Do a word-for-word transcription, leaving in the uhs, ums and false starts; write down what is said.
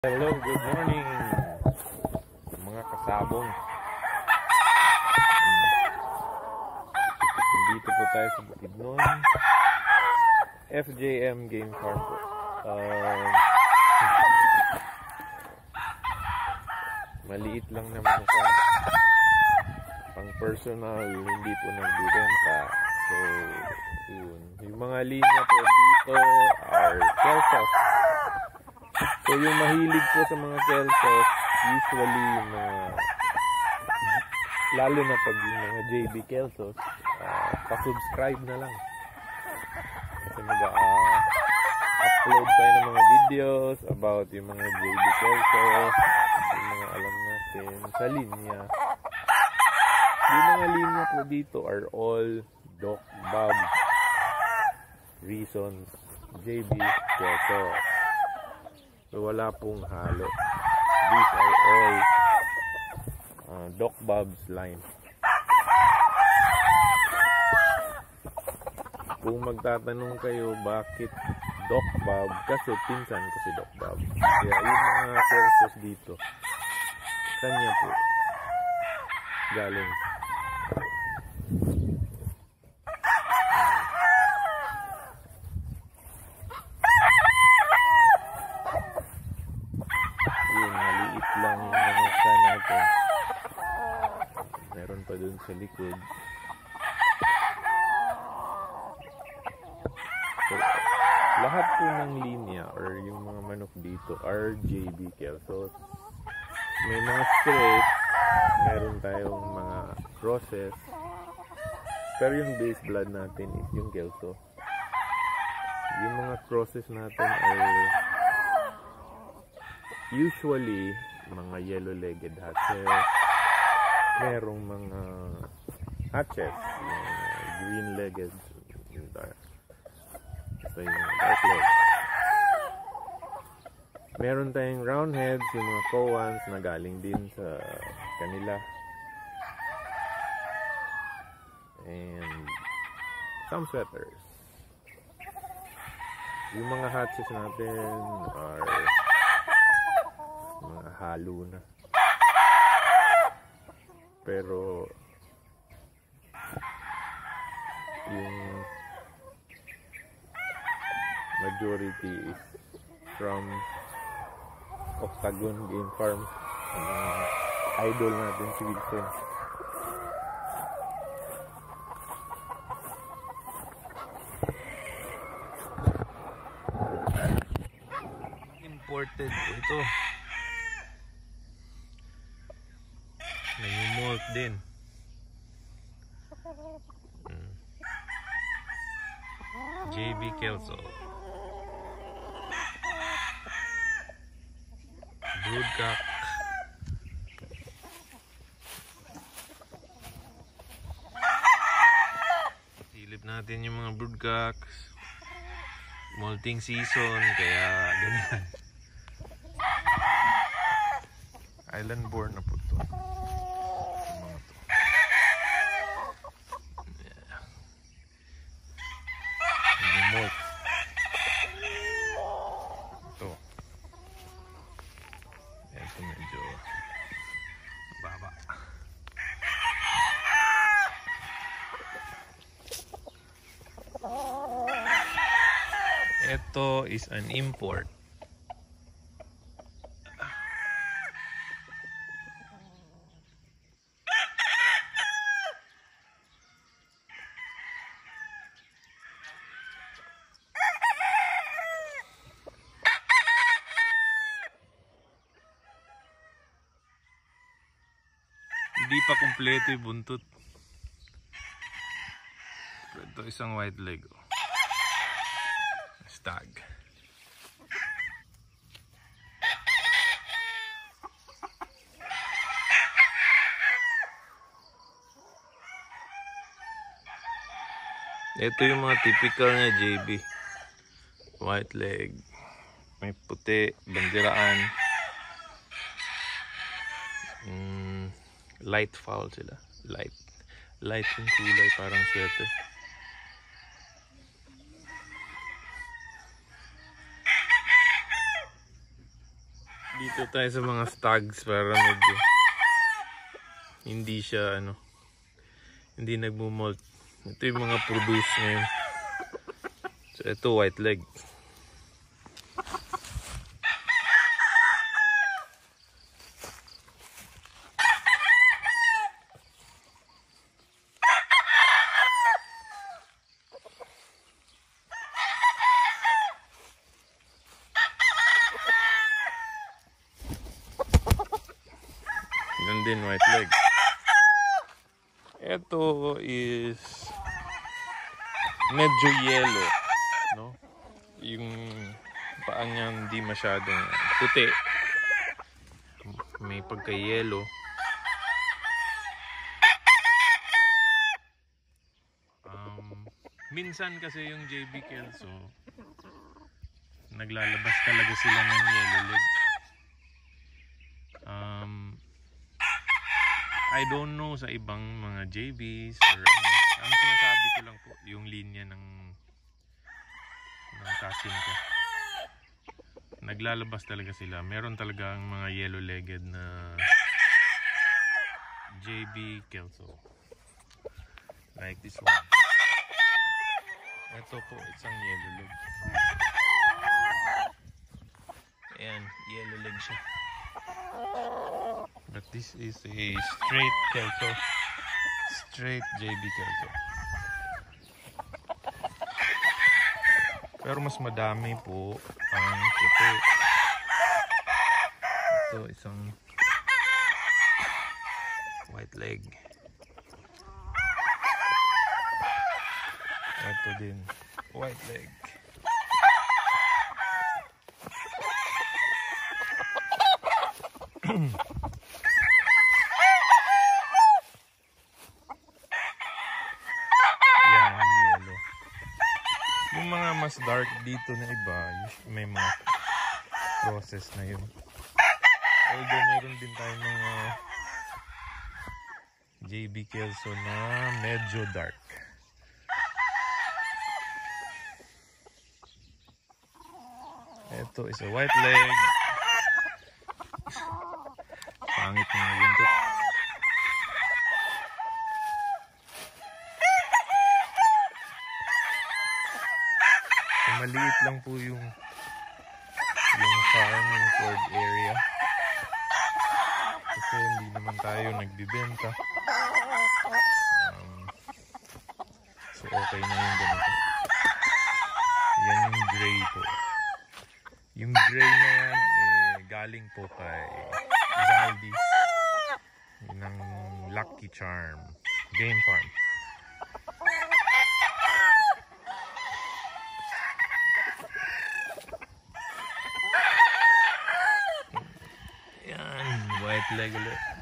Hello, good morning mga kasabong. Dito po tayo sa Bukidnon F J M Game Farm po. Uh, maliit lang naman po, pang personal, hindi po nagbibenta. So yun, yung mga linya po dito are kelsos. So yung mahilig po sa mga kelsos, usually yung mga, lalo na pag yung mga J B kelsos, uh, pa-subscribe na lang. Kasi mag-upload uh, tayo ng mga videos about yung mga J B kelsos, yung mga alam natin sa linya. Yung mga linya po dito are all Doc Bob reasons J B kelsos. So wala pong halo. These are all uh, Doc Bob's line. Kung magtatanong kayo bakit Doc Bob, kasi pinsan ko si Doc Bob. Kaya yung mga kelsos dito, kanya po galing. Lang yung nangyayari natin. Meron pa dun sa likod. So, lahat po ng linya or yung mga manok dito are J B kelsos. May mga straight, meron tayong mga crosses, pero yung base blood natin is yung kelso. Yung mga crosses natin ay usually mga yellow-legged hatches, merong mga hatches, yung green-legged, yung dark, so yung dark leg. Meron tayong roundheads, yung mga coans na galing din sa kanila, and some sweaters. Yung mga hatches natin are mga halo na, pero yung majority is from Octagon Game Farm, uh, idol natin si Wilson. Imported po ito. Nag-morph din. Hmm. J B kelso. Broodcock. Silip natin yung mga broodcocks. Molting season, kaya ganyan. Island born na po ito. Ito. Ito medyo baba. Ito is an import. Hindi pa kumpleto yung buntot. Ito isang white leg. Oh. Stag. Ito yung mga typical na J B. White leg. May puti, bandiraan. Mm, light foul sila. Light. Light yung kulay, parang sweater. Dito tayo sa mga stags para medyo hindi siya ano, hindi nagmumolt. Ito yung mga produce ngayon. So ito white leg. Yan din white leg. Ito is medyo yellow, no? Yung paa niya hindi masyadong puti. May pagka-yellow. Um, minsan kasi yung J B Kelso naglalabas talaga sila ng yellow leg. Um, I don't know sa ibang mga J Bs or ano. Ang sinasabi ko lang po yung linya ng ng cousin ko. Naglalabas talaga sila. Meron talaga ang mga yellow-legged na J B Kelso. Like this one. Ito po, isang yellow leg. Ayan, yellow leg siya. But this is a straight kelso. Straight J B kelso. Pero mas madami po ang puti. Ito isang white leg. Ito din white leg. Yan ang yellow. Yung mga mas dark dito na iba, may mga process na yun. Although mayroon din tayo mga J B Kelso na medyo dark. Ito is a white leg. Pangit na buntot. So, maliit lang po yung yung farming Ford area. Kasi hindi naman tayo nagbibenta. Um, so okay na yung ganito. Yan yung gray po. Yung gray na yan eh, galing po kay Zaldi ng Lucky Charm Game Farm. Yan, white leg ulit.